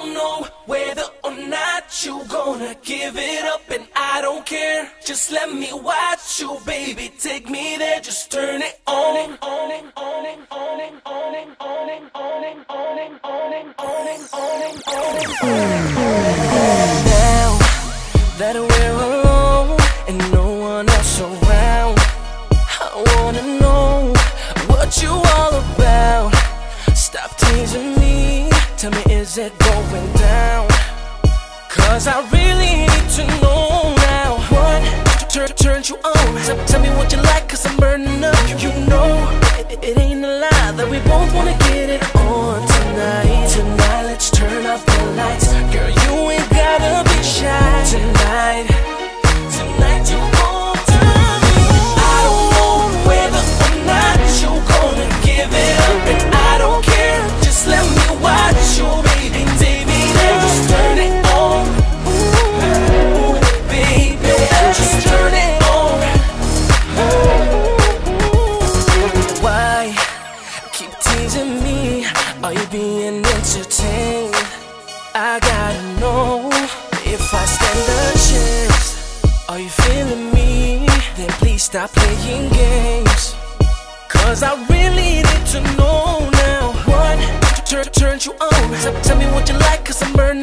don't know whether or not you gonna give it up, and I don't care. Just let me watch you, baby. Take me there, just turn it on. Now that we're alone and no one else around, I wanna know what you all about. Stop teasing me, tell me, is it going down? Cause I really need to know now. What turns you on? Tell me what you like, cause I'm burning up. You know, it ain't a lie that we both wanna get it on tonight. Tonight, let's turn off the lights. Girl, you ain't gotta be shy. Tonight, you gon' tell me. I don't know whether or not you gonna give it up, and I don't care. Just let me watch you, baby. Take me there, just turn it on. Ooh, baby, just turn it on. Why keep teasing me? Are you being entertained? I gotta know if I stand a chance. Are you feeling me? Then please stop playing games. Cause I really need to know now. What turns you on? Tell me what you like, cause I'm burning